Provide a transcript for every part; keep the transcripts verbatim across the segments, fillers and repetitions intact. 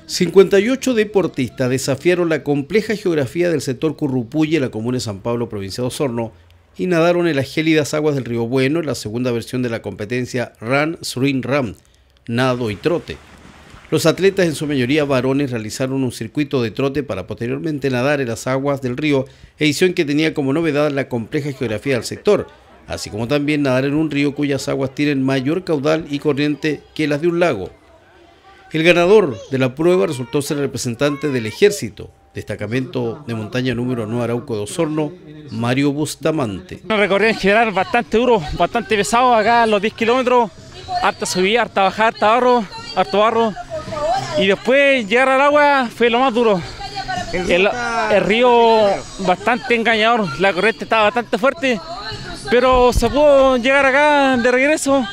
cincuenta y ocho deportistas desafiaron la compleja geografía del sector Currupulli en la comuna de San Pablo, provincia de Osorno, y nadaron en las gélidas aguas del río Bueno en la segunda versión de la competencia Run, Swim, Run, nado y trote. Los atletas, en su mayoría varones, realizaron un circuito de trote para posteriormente nadar en las aguas del río, edición que tenía como novedad la compleja geografía del sector, así como también nadar en un río cuyas aguas tienen mayor caudal y corriente que las de un lago. El ganador de la prueba resultó ser el representante del Ejército, destacamento de montaña número nueve Arauco de Osorno, Mario Bustamante. Un recorrido en general bastante duro, bastante pesado, acá los diez kilómetros, harta subida, harta bajada, harta barro, harto barro. Y después llegar al agua fue lo más duro. El, el río bastante engañador, la corriente estaba bastante fuerte, pero se pudo llegar acá de regreso.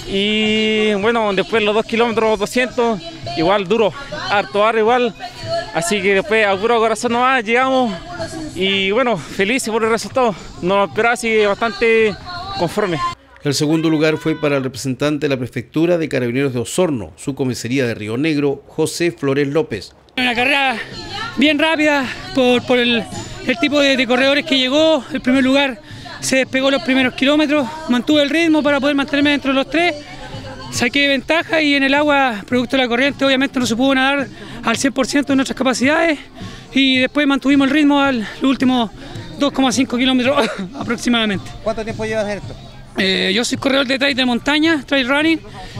Y bueno, después los dos kilómetros doscientos, igual duro, harto barro igual. Así que después a puro corazón nomás llegamos y bueno, felices por el resultado. No lo esperaba, así que bastante conforme. El segundo lugar fue para el representante de la Prefectura de Carabineros de Osorno, su comisaría de Río Negro, José Flores López. Una carrera bien rápida por, por el, el tipo de, de corredores que llegó. El primer lugar se despegó los primeros kilómetros, mantuve el ritmo para poder mantenerme dentro de los tres. Saqué ventaja y en el agua, producto de la corriente, obviamente no se pudo nadar al cien por ciento de nuestras capacidades y después mantuvimos el ritmo al último dos coma cinco kilómetros aproximadamente. ¿Cuánto tiempo llevas en esto? Eh, yo soy corredor de trail de montaña, trail running,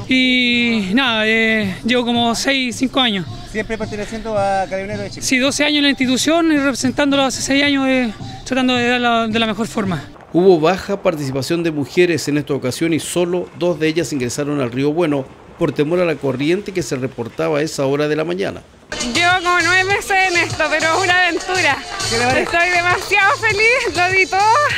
y nada, eh, llevo como seis, cinco años. ¿Siempre perteneciendo a Carabineros de Chile? Sí, doce años en la institución y representándolo hace seis años, eh, tratando de darla de la mejor forma. Hubo baja participación de mujeres en esta ocasión y solo dos de ellas ingresaron al Río Bueno por temor a la corriente que se reportaba a esa hora de la mañana. Llevo como nueve meses en esto, pero es una aventura. Estoy demasiado feliz, lo di todo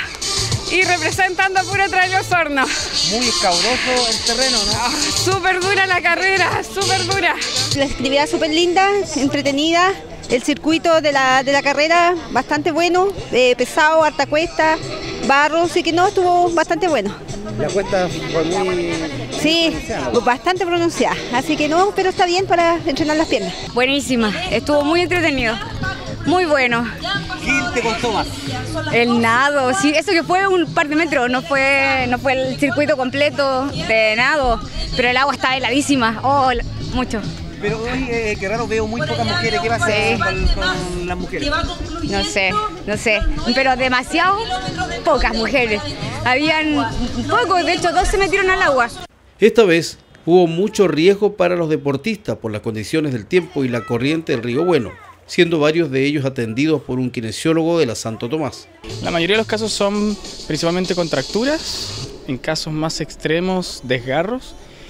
y representando a puro Trail Osorno. Muy escabroso el terreno, ¿no? Oh, súper dura la carrera, súper dura. La actividad súper linda, entretenida. El circuito de la, de la carrera bastante bueno, eh, pesado, harta cuesta, barro, así que no, estuvo bastante bueno. La cuesta fue muy... Sí, bastante pronunciada, así que no, pero está bien para entrenar las piernas. Buenísima, estuvo muy entretenido, muy bueno. ¿Qué te costó más? El nado, sí, eso que fue un par de metros, no fue, no fue el circuito completo de nado, pero el agua estaba heladísima, oh, mucho. Pero hoy, eh, qué raro, veo muy pocas mujeres. ¿Qué pasa sí. con, con las mujeres? No sé, no sé, pero demasiado pocas mujeres. Habían pocos, de hecho dos se metieron al agua. Esta vez hubo mucho riesgo para los deportistas por las condiciones del tiempo y la corriente del Río Bueno, siendo varios de ellos atendidos por un kinesiólogo de la Santo Tomás. La mayoría de los casos son principalmente contracturas, en casos más extremos desgarros,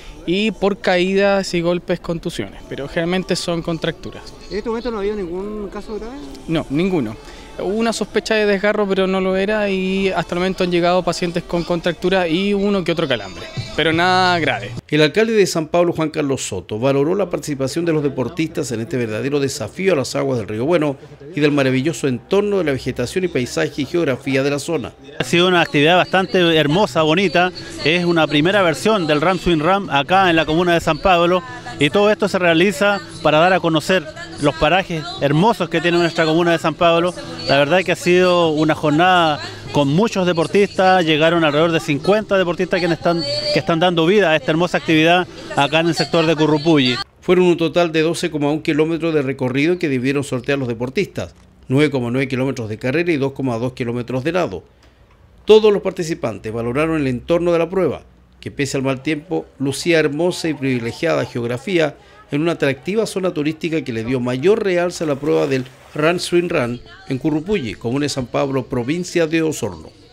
y por caídas y golpes contusiones, pero generalmente son contracturas. ¿En este momento no había ningún caso grave? No, ninguno. Hubo una sospecha de desgarro, pero no lo era, y hasta el momento han llegado pacientes con contractura y uno que otro calambre, pero nada grave. El alcalde de San Pablo, Juan Carlos Soto, valoró la participación de los deportistas en este verdadero desafío a las aguas del Río Bueno y del maravilloso entorno de la vegetación y paisaje y geografía de la zona. Ha sido una actividad bastante hermosa, bonita. Es una primera versión del Run, Swim, Run acá en la comuna de San Pablo, y todo esto se realiza para dar a conocer los parajes hermosos que tiene nuestra comuna de San Pablo. La verdad que ha sido una jornada con muchos deportistas, llegaron alrededor de cincuenta deportistas que están, que están dando vida a esta hermosa actividad acá en el sector de Currupulli. Fueron un total de doce coma uno kilómetros de recorrido que debieron sortear los deportistas, nueve coma nueve kilómetros de carrera y dos coma dos kilómetros de nado. Todos los participantes valoraron el entorno de la prueba, que pese al mal tiempo, lucía hermosa y privilegiada geografía en una atractiva zona turística que le dio mayor realce a la prueba del Run, Swim, Run en Currupulli, comuna de San Pablo, provincia de Osorno.